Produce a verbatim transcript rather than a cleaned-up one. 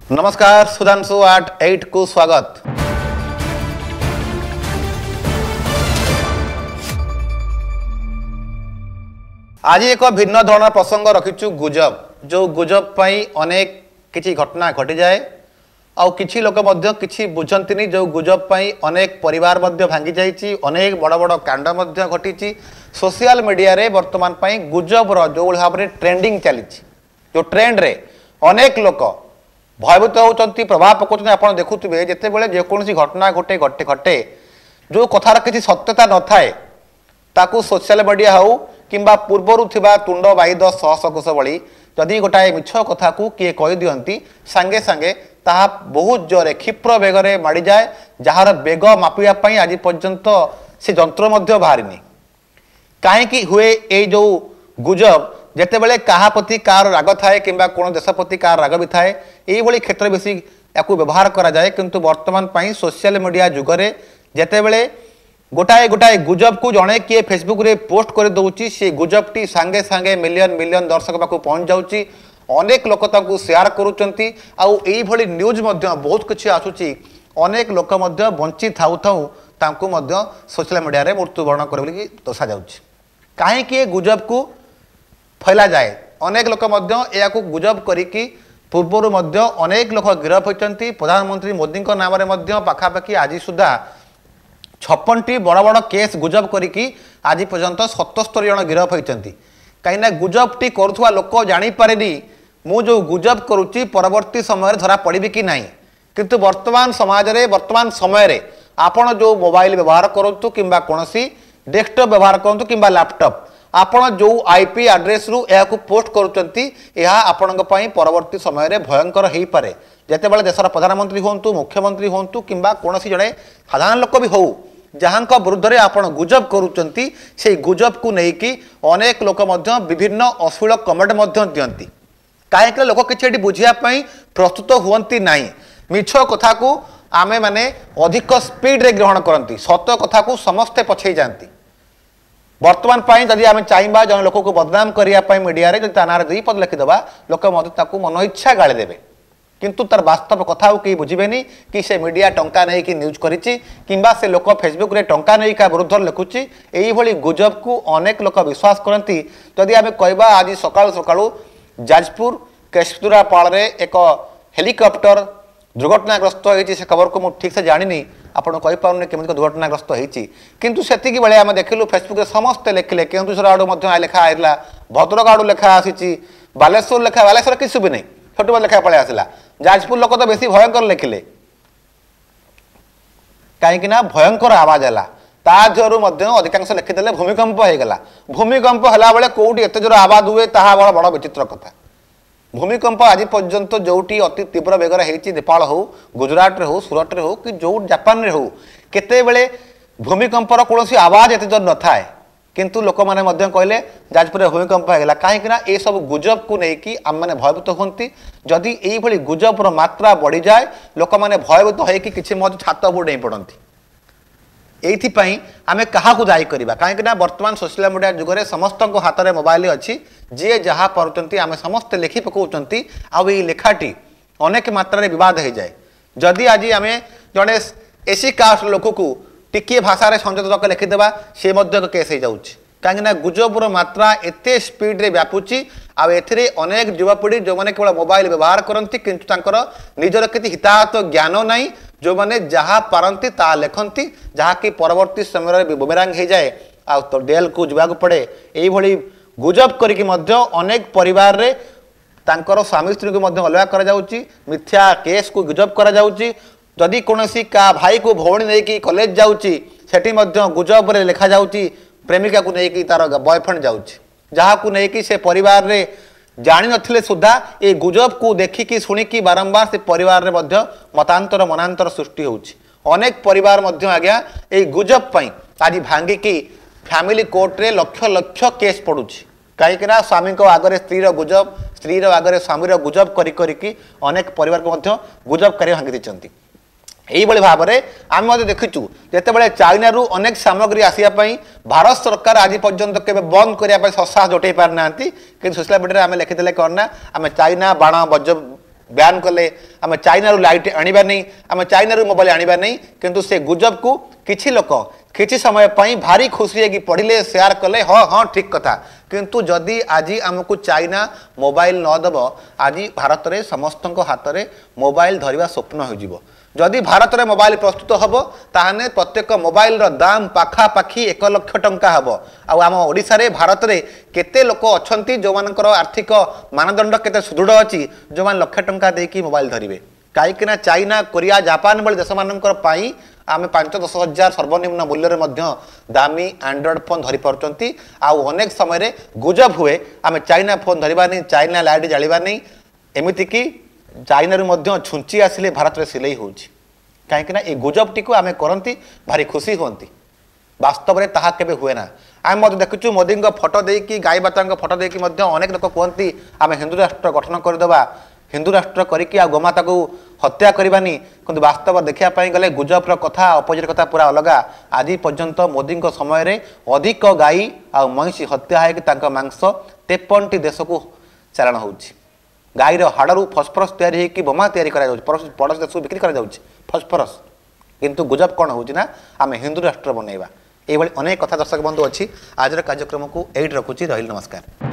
नमस्कार सुधांशु आट एट को स्वागत। आज एक भिन्न धरण प्रसंग रखिचु गुजब। जो गुजब पाई अनेक किछि घटना घटी जाए आउ किछि लोक मध्य किछि बुझंतिनी। जो गुजब पाई अनेक परिवार मध्य भांगी जाइछि, अनेक बड़ बड़ कांड मध्य घटिछि। सोशल मीडिया रे वर्तमान पाई गुजब रो जो भाव में ट्रेंडिंग चली, जो ट्रेंड रे अनेक लोक भयभीत होती, प्रभाव पकाउछन्ति। आपण देखुथिबे जेतेबेले जेकोसी घटना घटे घटे घटे जो कथार किछि सत्यता न थाए ताकू सोशल मीडिया हो किंबा पूर्वर थिबा तुंड बाईद सहस कोश भली जदि गोटाए मिछ कथा को किए कहि दियंती सांगे सांगे ताहा बहुत जोरे क्षिप्र बेगरे माड़ी जाए, जार बेग मापिया पई आज पर्यंत से जंत्र मध्य बाहरिनी। काहेकि हुए ए जो गुजब जेतेबेले काहा प्रति कार राग थाए किंबा कोन देश प्रति कार राग भी थाए, एई भली क्षेत्र बेसी याकू व्यवहार करा जाए। किंतु वर्तमान पई सोशल मीडिया जुगरे जेतेबेले गोटाए गोटाए गुजब को जड़े किए फेसबुक रे पोस्ट कर दउची, से गुजबटी सांगे सांगे मिलियन मिलियन दर्शक पाखु पहुंच जाउची। अनेक लोक ताकू शेयर करूचंती आउ एई भली न्यूज मध्य बहुत किछि आसुची। अनेक लोक मध्य बंची थाउ थाउ तांकू मध्य सोशल मीडिया रे मृत्युवरण करे बोली दर्शा जाउची। काहे कि गुजब को फैला जाए, अनेक लोक मध्य याकू गुजब करिकी पूर्वर मध्य अनेक लोक गिरफ होइचंती। प्रधानमंत्री मोदी को नाम रे मध्य पाखापाखि आज सुधा छप्पन टी बड़ बड़ केस गुजब करिकी आज पर्यंत सतहत्तर जन गिरफ होइचंती। कहीं गुजब टी करुवा लोक जानी पारेनी मु जो गुजब करुच्ची परवर्ती समय धरा पड़ी कि नहीं। किंतु वर्तमान समाज रे वर्तमान समय रे आपण जो मोबाइल व्यवहार करंतु किंबा कोनसी डेस्कटॉप व्यवहार करंतु किंबा लैपटॉप आपण जो आईपी एड्रेस रु एहाकू पोस्ट करूचंती, यह आपण पई परवर्ती समय रे भयंकर हेई पारे। जेतेबेले देशर प्रधानमंत्री होंतु, मुख्यमंत्री होंतु किंबा कोनसी जड़े साधारण लोक भी हो जहां विरुद्ध रे आपण गुजब करूचंती, से गुजब को नेकी अनेक लोक मध्य विभिन्न अश्लील कमेंट मध्य दियंती। काहेकि लोक किछि बुझिया पई प्रस्तुत हुवंती नाही। मिछ कथा को आमे माने अधिक स्पीड रे ग्रहण करंती, सत्य कथा को समस्ते पछै जानती। वर्तमान पाई जदि आमे चाइबा जन लोक को बदनाम करिया पई मीडिया रे जदि तानार दुई पद लिखि देबा लोक मध्य ताकू मन इच्छा गाଳି देबे। किंतु तार वास्तव कथा कि बुझेनि कि से मीडिया टंका नहीं कि न्यूज करिछि किंबा से लोक फेसबुक रे टंका नहीं का विरुद्ध लिखुछि। एई भली गुजब को अनेक लोक विश्वास करती। जदि आमे कहबा आज सकाळ सकाळ जाजपुर केशपुरापाल रे एक हेलिकॉप्टर दुर्घटनाग्रस्त होइछि, से खबर को मु ठीक से जानिनी। आपण कहि पाउनी केमि दुर्घटनाग्रस्त होइछि, किंतु सेतिकी बेले आमे देखिलु फेसबुक रे समस्त लेखिले। केन्दुसर आडू मध्य लेखा आइला, भद्रक आडू लेखा आसीछि, बालेश्वर लेखा, बालेश्वर किछु भी नहीं, छोटो लेखा पळे आसिला। जाजपुर लोक तो बेसी भयंकर लिखिले, कहीं भयंकर आवाज है ताधर अधिकांश लिखिदे भूमिकंप हो गला। भूमिकंप है बेले कौटी एत जोर आवाज हुए ता बड़ बड़ विचित्र कथा। भूमिकंप आज पर्यंत जोटी अति तीव्र बेगर होती नेपाल हो, गुजरात रे हो, सूरत रे हो कि जो जापान रे हो, केते बेले भूमिकंपर कौन आवाज एत जोर न थाए, किंतु लोक मैंने कहले जाजपुर भूमिकंप होगा। कहीं ये सब गुजब को लेकिन आम मैंने भयभीत होती। जदि यही गुजबर मात्रा बढ़ी जाए लोक मैंने भयभीत होगी किसी छात उपड़ नहीं पड़ती। ये आम क्या दायी करवा, कहीं वर्तमान सोशल मीडिया जुगरे समस्त हाथ में मोबाइल अच्छी, जी जहाँ पार्टी आम समस्ते लिखि पकाउं। आउ ये लेखाटी अनेक मात्रा बद हो जाए। जदि आज आम जड़े एसी कास्ट लोक को टिके भाषा संयोजक लिखिदेवा सी केस हो जाऊँगी। कहीं गुजबर मात्रा एत स्पीड रे व्यापुची। आउ एथिरे अनेक युवापीढ़ी जो मैंने केवल मोबाइल व्यवहार करती किंतु तांकर निजर किसी हिताहत ज्ञान नहीं, जो मैंने जहाँ पारती ता लिखती, जहाँकि परवर्ती समय बुमेरांग हो जाए आ तो डेल को जावाक पड़े। यही गुजब करके अनेक परिवार रे तांकर स्वामी स्त्री को अलग करा जाउची, मिथ्या केस को गुजब करा जाउची। जदि कौनसी का भाई को भौणी नहीं कि कॉलेज जाउची सेठी मध्य गुजब रे लिखा जाउची प्रेमिका को नहीं कि तार बॉयफ्रेंड जाउची, जहाँ को नहीं कि से परिवार रे जानी नथिले सुधा ए गुजब को देखिकी शुणिकी बारंबार से परिवार रे मध्य मतांतर मनांतर सृष्टि होउची। अनेक परिवार मध्य आज्ञा ए गुजब पई आज भांगिकी फैमिली कोर्ट रे लक्ष लक्ष केस पड़ुची। कहीं स्वामी को आगे स्त्री गुजब, स्त्री आगे स्वामी गुजब करी करी अनेक परिवार को मध्य गुजब कर भांगी देती। यही भाव में आम देखीचु जितेबाला चाइना रू अनेक सामग्री आसापी भारत सरकार आज पर्यंत के बंद करने ससा जुटे पारि ना कि सोशल मीडिया आम लिखिदे कौन ना आम चाइना बाण वज्र ବ୍ୟାନ୍ କଲେ ଆମେ ଚାଇନାରୁ ଲାଇଟ୍ ଆଣିବା ନାହିଁ ଆମେ ଚାଇନାରୁ ମୋବାଇଲ ଆଣିବା ନାହିଁ କିନ୍ତୁ ସେ ଗୁଜବକୁ କିଛି ଲୋକ କିଛି ସମୟ ପାଇଁ ଭାରି ଖୁସି ହେଇକି ପଢ଼ିଲେ ସେୟାର କଲେ ହଁ ହଁ ଠିକ୍ କଥା କିନ୍ତୁ ଯଦି ଆଜି ଆମକୁ ଚାଇନା ମୋବାଇଲ ନ ଦେବ ଆଜି ଭାରତରେ ସମସ୍ତଙ୍କ ହାତରେ ମୋବାଇଲ ଧରିବା ସ୍ୱପ୍ନ ହୋଇଯିବ ଯଦି ଭାରତରେ ମୋବାଇଲ ପ୍ରସ୍ତୁତ ହେବ ତାହେଲେ ପ୍ରତ୍ୟେକ ମୋବାଇଲର ଦାମ ପାଖାପାଖି ଏକ ଲକ୍ଷ ଟଙ୍କା ହେବ ଆଉ ଆମ ଓଡ଼ିଶାରେ ଭାରତରେ କେତେ ଲୋକ ଅଛନ୍ତି ଯେଉଁମାନଙ୍କର ଆର୍ଥିକ ମାନଦଣ୍ଡ କେତେ ସୁଦୃଢ଼ ଅଛି ଯେଉଁମାନେ ଲକ୍ଷ ଟଙ୍କା ଦେଇକି ମୋବାଇଲ ଧରିବେ କାହିଁକିନା ଚାଇନା କୋରିଆ ଜାପାନ ଭଳି ଦେଶମାନଙ୍କର ପାଇଁ ଆମେ ପାଞ୍ଚ ଦଶ ହଜାର ସର୍ବନିମ୍ନ ମୂଲ୍ୟରେ ମଧ୍ୟ ଦାମୀ ଆଣ୍ଡ୍ରଏଡ୍ ଫୋନ୍ ଧରିପାରୁଛନ୍ତି ଆଉ ଅନେକ ସମୟରେ ଗୁଜବ ହୁଏ ଆମେ ଚାଇନା ଫୋନ୍ ଧରିବା ନାହିଁ ଚାଇନା ଲାଇଟ୍ ଜାଳିବା ନାହିଁ ଏମିତିକି ଚାଇନାରୁ ମଧ୍ୟ ଛୁଞ୍ଚି ଆସିଲେ ଭାରତରେ ସିଲେଇ ହେଉଛି କାହିଁକିନା ଏ ଗୁଜବଟିକୁ ଆମେ କରନ୍ତି ଭାରି ଖୁସି ହୁଅନ୍ତି ବାସ୍ତବରେ ତାହା କେବେ ହୁଏ ନା ଆମେ ମଧ୍ୟ ଦେଖୁଛୁ ମୋଦିଙ୍କ ଫଟୋ ଦେଇକି ଗାଈ ମାତାଙ୍କ ଫଟୋ ଦେଇକି ମଧ୍ୟ ଅନେକ ଲୋକ କୁହନ୍ତି ଆମେ ହିନ୍ଦୁ ରାଷ୍ଟ୍ର ଗଠନ କରିଦେବା ହିନ୍ଦୁ ରାଷ୍ଟ୍ର କରିକି ଆଉ ଗୋମାତାକୁ ହତ୍ୟା କରିବାନି କିନ୍ତୁ ବାସ୍ତବ ଦେଖିବା ପାଇଁ ଗଲେ ଗୁଜବର କଥା ଅପୋଜିଟ୍ କଥା ପୁରା ଅଲଗା ଆଜି ପର୍ଯ୍ୟନ୍ତ ମୋଦିଙ୍କ ସମୟରେ ଅଧିକ ଗାଈ ଆଉ ମଇଁଷି ହତ୍ୟା ହେଇକି ତାଙ୍କ ମାଂସ ତେପନଟି ଦେଶକୁ ଚାଲାଣ ହେଉଛି ଗାଈର ହାଡ଼ରୁ ଫସ୍ଫରସ୍ ତିଆରି ହେଇକି ବୋମା ତିଆରି କରାଯାଉଛି ପଡ଼ୋଶୀ ଦେଶକୁ ବିକ୍ରି କରାଯାଉଛି ଫସ୍ଫରସ୍ କିନ୍ତୁ ଗୁଜବ କ'ଣ ହେଉଛି ନା ଆମେ ହିନ୍ଦୁ ରାଷ୍ଟ୍ର ବନେଇବା ଏଇଭଳି ଅନେକ କଥା ଦର୍ଶକ ବନ୍ଧୁ ଅଛି ଆଜିର କାର୍ଯ୍ୟକ୍ରମକୁ ଏଇଠି ରଖୁଛି ରହିଲି ନମସ୍କାର।